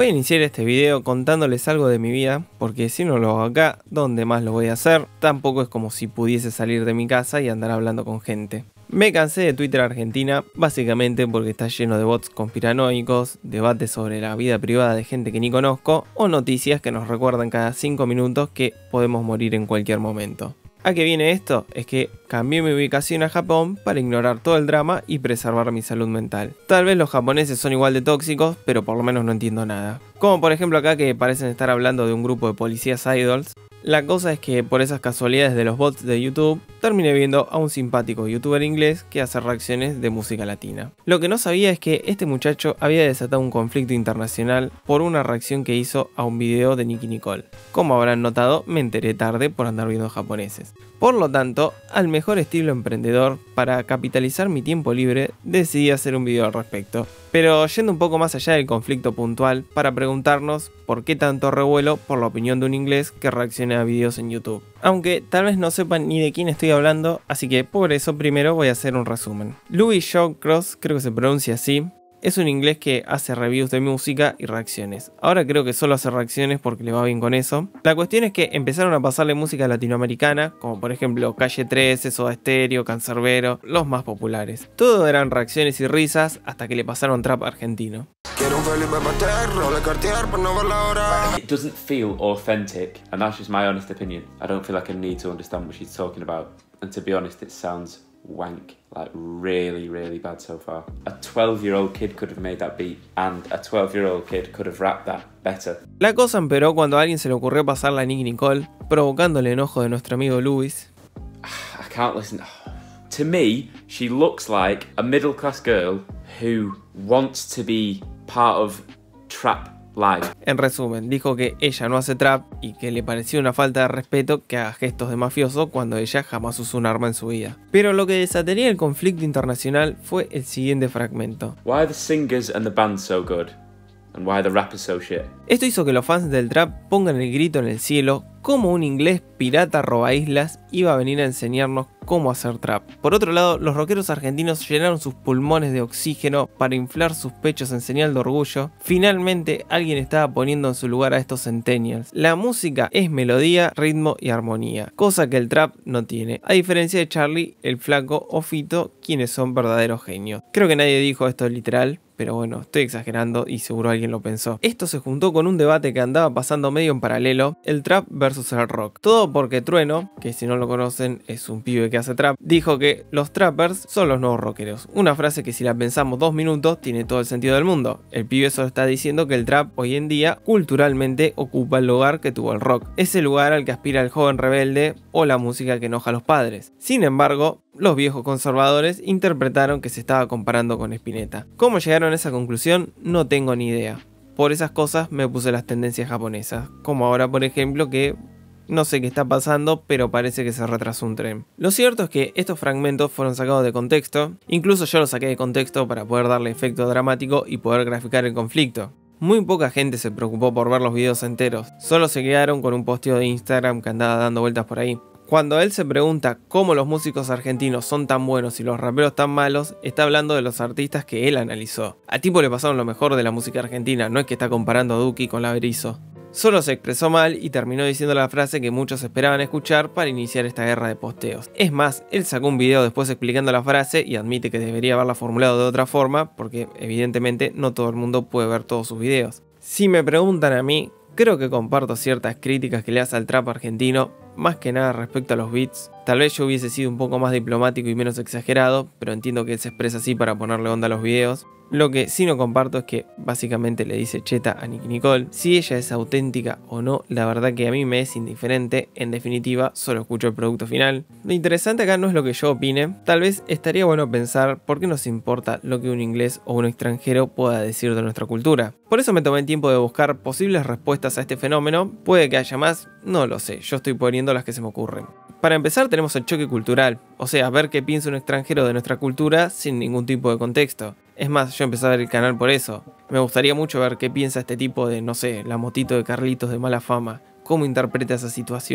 Voy a iniciar este video contándoles algo de mi vida, porque si no lo hago acá, ¿dónde más lo voy a hacer? Tampoco es como si pudiese salir de mi casa y andar hablando con gente. Me cansé de Twitter Argentina, básicamente porque está lleno de bots conspiranoicos, debates sobre la vida privada de gente que ni conozco, o noticias que nos recuerdan cada 5 minutos que podemos morir en cualquier momento. ¿A qué viene esto? Es que cambié mi ubicación a Japón para ignorar todo el drama y preservar mi salud mental. Tal vez los japoneses son igual de tóxicos, pero por lo menos no entiendo nada. Como por ejemplo acá que parecen estar hablando de un grupo de policías idols. La cosa es que por esas casualidades de los bots de YouTube, terminé viendo a un simpático youtuber inglés que hace reacciones de música latina. Lo que no sabía es que este muchacho había desatado un conflicto internacional por una reacción que hizo a un video de Nicki Nicole. Como habrán notado, me enteré tarde por andar viendo japoneses. Por lo tanto, al mejor estilo emprendedor, para capitalizar mi tiempo libre, decidí hacer un video al respecto. Pero yendo un poco más allá del conflicto puntual, para preguntarnos por qué tanto revuelo por la opinión de un inglés que reacciona a videos en YouTube. Aunque tal vez no sepan ni de quién estoy hablando, así que por eso primero voy a hacer un resumen. Louis Shawcross, creo que se pronuncia así, es un inglés que hace reviews de música y reacciones. Ahora creo que solo hace reacciones porque le va bien con eso. La cuestión es que empezaron a pasarle música latinoamericana, como por ejemplo Calle 13, Soda Stereo, Canserbero, los más populares. Todo eran reacciones y risas hasta que le pasaron trap argentino. It doesn't feel authentic, and that's just my honest opinion. I don't feel like I need to understand what she's talking about. And to be honest, it sounds wank, like really bad so far. A 12-year-old kid could have made that beat, and a 12-year-old kid could have rapped that better. La cosa empeoró cuando a alguien se le ocurrió pasarla a Nicki Nicole, provocando el enojo de nuestro amigo Louis. I can't listen. To me, she looks like a middle-class girl who wants to be part of trap live. En resumen, dijo que ella no hace trap y que le parecía una falta de respeto que haga gestos de mafioso cuando ella jamás usó un arma en su vida. Pero lo que desataría el conflicto internacional fue el siguiente fragmento. Why are the singers and the band so good? And why are the rappers so shit? Esto hizo que los fans del trap pongan el grito en el cielo, como un inglés pirata roba islas iba a venir a enseñarnos cómo hacer trap. Por otro lado, los rockeros argentinos llenaron sus pulmones de oxígeno para inflar sus pechos en señal de orgullo. Finalmente, alguien estaba poniendo en su lugar a estos centennials. La música es melodía, ritmo y armonía, cosa que el trap no tiene, a diferencia de Charlie, el Flaco o Fito, quienes son verdaderos genios. Creo que nadie dijo esto literal, pero bueno, estoy exagerando y seguro alguien lo pensó. Esto se juntó con un debate que andaba pasando medio en paralelo, el trap versus el rock. Todo porque Trueno, que si no lo conocen es un pibe que hace trap, dijo que los trappers son los nuevos rockeros. Una frase que si la pensamos 2 minutos tiene todo el sentido del mundo. El pibe solo está diciendo que el trap hoy en día culturalmente ocupa el lugar que tuvo el rock. Ese lugar al que aspira el joven rebelde o la música que enoja a los padres. Sin embargo, los viejos conservadores interpretaron que se estaba comparando con Spinetta. ¿Cómo llegaron a esa conclusión? No tengo ni idea. Por esas cosas me puse las tendencias japonesas, como ahora por ejemplo que no sé qué está pasando, pero parece que se retrasó un tren. Lo cierto es que estos fragmentos fueron sacados de contexto, incluso yo los saqué de contexto para poder darle efecto dramático y poder graficar el conflicto. Muy poca gente se preocupó por ver los videos enteros, solo se quedaron con un posteo de Instagram que andaba dando vueltas por ahí. Cuando él se pregunta cómo los músicos argentinos son tan buenos y los raperos tan malos, está hablando de los artistas que él analizó. A tipo le pasaron lo mejor de la música argentina, no es que está comparando a Duki con la Berizo. Solo se expresó mal y terminó diciendo la frase que muchos esperaban escuchar para iniciar esta guerra de posteos. Es más, él sacó un video después explicando la frase y admite que debería haberla formulado de otra forma porque evidentemente no todo el mundo puede ver todos sus videos. Si me preguntan a mí, creo que comparto ciertas críticas que le hace al trap argentino, más que nada respecto a los beats. Tal vez yo hubiese sido un poco más diplomático y menos exagerado, pero entiendo que él se expresa así para ponerle onda a los videos. Lo que sí no comparto es que básicamente le dice cheta a Nicki Nicole. Si ella es auténtica o no, la verdad que a mí me es indiferente. En definitiva, solo escucho el producto final. Lo interesante acá no es lo que yo opine. Tal vez estaría bueno pensar por qué nos importa lo que un inglés o un extranjero pueda decir de nuestra cultura. Por eso me tomé el tiempo de buscar posibles respuestas a este fenómeno. Puede que haya más, no lo sé, yo estoy poniendo las que se me ocurren. Para empezar tenemos el choque cultural, o sea, ver qué piensa un extranjero de nuestra cultura sin ningún tipo de contexto. Es más, yo empecé a ver el canal por eso. Me gustaría mucho ver qué piensa este tipo de, no sé, la motito de Carlitos de mala fama, cómo interpreta esa situación.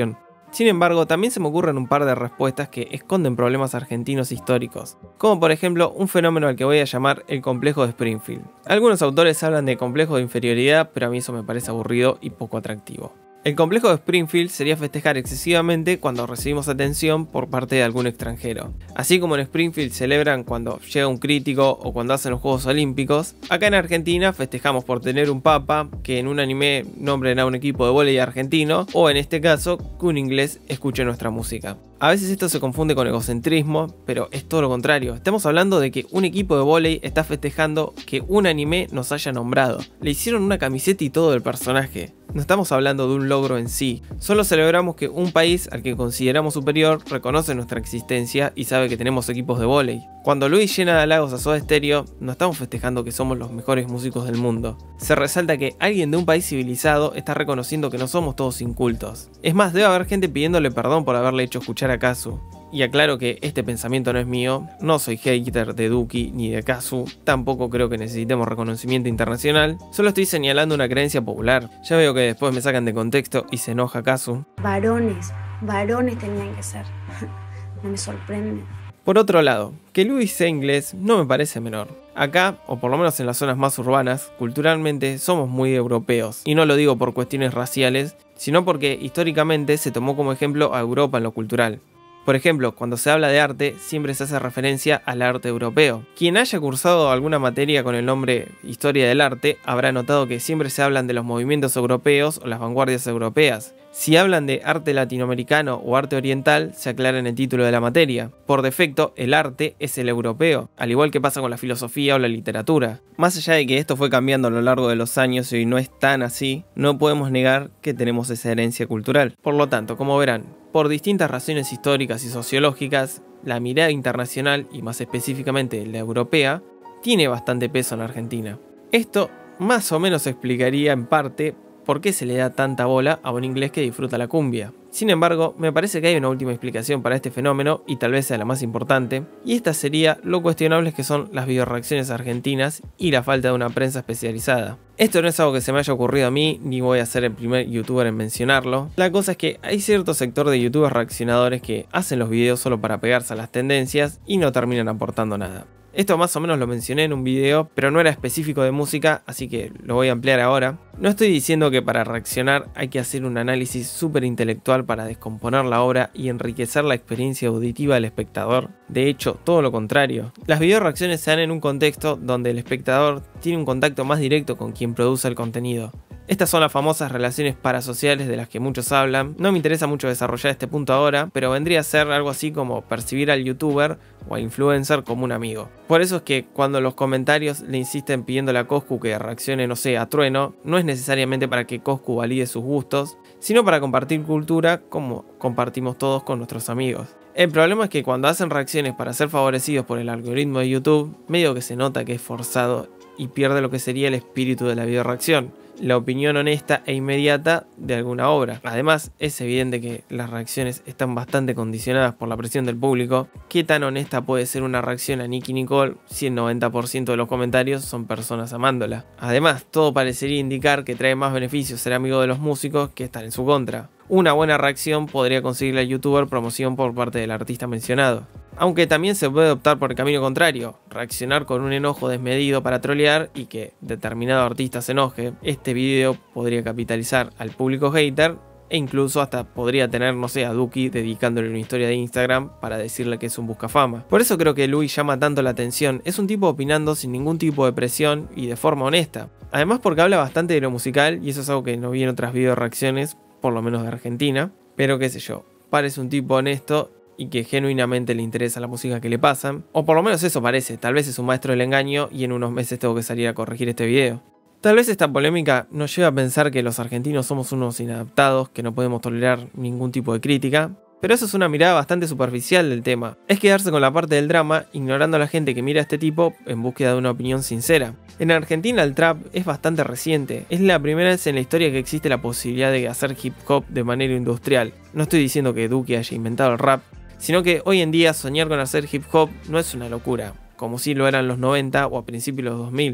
Sin embargo, también se me ocurren un par de respuestas que esconden problemas argentinos históricos, como por ejemplo un fenómeno al que voy a llamar el complejo de Springfield. Algunos autores hablan de complejo de inferioridad, pero a mí eso me parece aburrido y poco atractivo. El complejo de Springfield sería festejar excesivamente cuando recibimos atención por parte de algún extranjero. Así como en Springfield celebran cuando llega un crítico o cuando hacen los Juegos Olímpicos, acá en Argentina festejamos por tener un papa, que en un anime nombren a un equipo de vóley argentino, o en este caso, que un inglés escuche nuestra música. A veces esto se confunde con egocentrismo, pero es todo lo contrario. Estamos hablando de que un equipo de vóley está festejando que un anime nos haya nombrado. Le hicieron una camiseta y todo del personaje. No estamos hablando de un logro en sí. Solo celebramos que un país al que consideramos superior reconoce nuestra existencia y sabe que tenemos equipos de vóley. Cuando Luis llena de halagos a Soda Stereo, no estamos festejando que somos los mejores músicos del mundo. Se resalta que alguien de un país civilizado está reconociendo que no somos todos incultos. Es más, debe haber gente pidiéndole perdón por haberle hecho escuchar a Kazu. Y aclaro que este pensamiento no es mío, no soy hater de Duki ni de Kazu, tampoco creo que necesitemos reconocimiento internacional, solo estoy señalando una creencia popular. Ya veo que después me sacan de contexto y se enoja Kazu. Varones tenían que ser. No me sorprende. Por otro lado, que Luis sea inglés no me parece menor. Acá, o por lo menos en las zonas más urbanas, culturalmente somos muy europeos. Y no lo digo por cuestiones raciales, sino porque históricamente se tomó como ejemplo a Europa en lo cultural. Por ejemplo, cuando se habla de arte, siempre se hace referencia al arte europeo. Quien haya cursado alguna materia con el nombre Historia del Arte, habrá notado que siempre se hablan de los movimientos europeos o las vanguardias europeas. Si hablan de arte latinoamericano o arte oriental, se aclara en el título de la materia. Por defecto, el arte es el europeo, al igual que pasa con la filosofía o la literatura. Más allá de que esto fue cambiando a lo largo de los años y hoy no es tan así, no podemos negar que tenemos esa herencia cultural. Por lo tanto, como verán, por distintas razones históricas y sociológicas, la mirada internacional, y más específicamente la europea, tiene bastante peso en Argentina. Esto más o menos explicaría en parte por qué se le da tanta bola a un inglés que disfruta la cumbia. Sin embargo, me parece que hay una última explicación para este fenómeno, y tal vez sea la más importante, y esta sería lo cuestionables que son las videoreacciones argentinas y la falta de una prensa especializada. Esto no es algo que se me haya ocurrido a mí, ni voy a ser el primer youtuber en mencionarlo. La cosa es que hay cierto sector de youtubers reaccionadores que hacen los videos solo para pegarse a las tendencias y no terminan aportando nada. Esto más o menos lo mencioné en un video, pero no era específico de música, así que lo voy a ampliar ahora. No estoy diciendo que para reaccionar hay que hacer un análisis súper intelectual para descomponer la obra y enriquecer la experiencia auditiva del espectador. De hecho, todo lo contrario. Las videoreacciones se dan en un contexto donde el espectador tiene un contacto más directo con quien produce el contenido. Estas son las famosas relaciones parasociales de las que muchos hablan. No me interesa mucho desarrollar este punto ahora, pero vendría a ser algo así como percibir al youtuber o al influencer como un amigo. Por eso es que cuando los comentarios le insisten pidiéndole a Coscu que reaccione, no sé, a Trueno, no es necesariamente para que Coscu valide sus gustos, sino para compartir cultura como compartimos todos con nuestros amigos. El problema es que cuando hacen reacciones para ser favorecidos por el algoritmo de YouTube, medio que se nota que es forzado y pierde lo que sería el espíritu de la videoreacción, la opinión honesta e inmediata de alguna obra. Además, es evidente que las reacciones están bastante condicionadas por la presión del público. ¿Qué tan honesta puede ser una reacción a Nicki Nicole si el 90% de los comentarios son personas amándola? Además, todo parecería indicar que trae más beneficios ser amigo de los músicos que estar en su contra. Una buena reacción podría conseguirle al youtuber promoción por parte del artista mencionado. Aunque también se puede optar por el camino contrario, reaccionar con un enojo desmedido para trolear y que determinado artista se enoje. Este video podría capitalizar al público hater e incluso hasta podría tener, no sé, a Duki dedicándole una historia de Instagram para decirle que es un buscafama. Por eso creo que Luis llama tanto la atención, es un tipo opinando sin ningún tipo de presión y de forma honesta. Además porque habla bastante de lo musical y eso es algo que no vi en otras video reacciones, por lo menos de Argentina, pero qué sé yo, parece un tipo honesto y que genuinamente le interesa la música que le pasan, o por lo menos eso parece. Tal vez es un maestro del engaño y en unos meses tengo que salir a corregir este video. Tal vez esta polémica nos lleve a pensar que los argentinos somos unos inadaptados, que no podemos tolerar ningún tipo de crítica, pero eso es una mirada bastante superficial del tema. Es quedarse con la parte del drama, ignorando a la gente que mira a este tipo en búsqueda de una opinión sincera. En Argentina el trap es bastante reciente, es la primera vez en la historia que existe la posibilidad de hacer hip hop de manera industrial. No estoy diciendo que Duki haya inventado el rap, sino que hoy en día soñar con hacer hip hop no es una locura, como si lo eran los 90 o a principios de los 2000.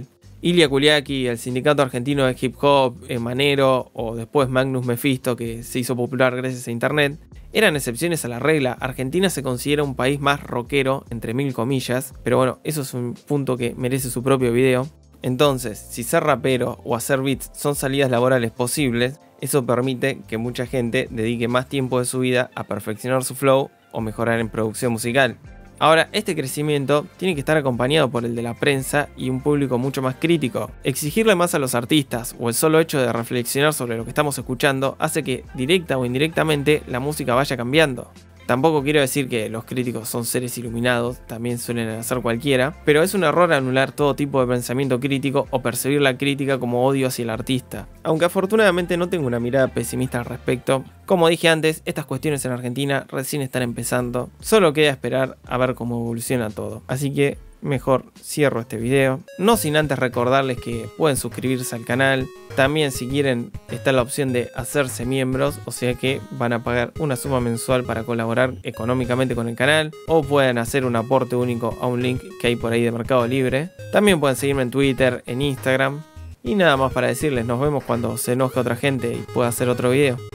Ilia Kuliaki, el Sindicato Argentino de Hip Hop, Manero o después Magnus Mephisto, que se hizo popular gracias a internet, eran excepciones a la regla. Argentina se considera un país más rockero, entre mil comillas, pero bueno, eso es un punto que merece su propio video. Entonces, si ser rapero o hacer beats son salidas laborales posibles, eso permite que mucha gente dedique más tiempo de su vida a perfeccionar su flow o mejorar en producción musical. Ahora, este crecimiento tiene que estar acompañado por el de la prensa y un público mucho más crítico. Exigirle más a los artistas o el solo hecho de reflexionar sobre lo que estamos escuchando hace que, directa o indirectamente, la música vaya cambiando. Tampoco quiero decir que los críticos son seres iluminados, también suelen hacer cualquiera, pero es un error anular todo tipo de pensamiento crítico o percibir la crítica como odio hacia el artista. Aunque afortunadamente no tengo una mirada pesimista al respecto, como dije antes, estas cuestiones en Argentina recién están empezando, solo queda esperar a ver cómo evoluciona todo. Así que mejor cierro este video, no sin antes recordarles que pueden suscribirse al canal. También, si quieren, está la opción de hacerse miembros, o sea que van a pagar una suma mensual para colaborar económicamente con el canal, o pueden hacer un aporte único a un link que hay por ahí de Mercado Libre. También pueden seguirme en Twitter, en Instagram. Y nada más para decirles, nos vemos cuando se enoje otra gente y pueda hacer otro video.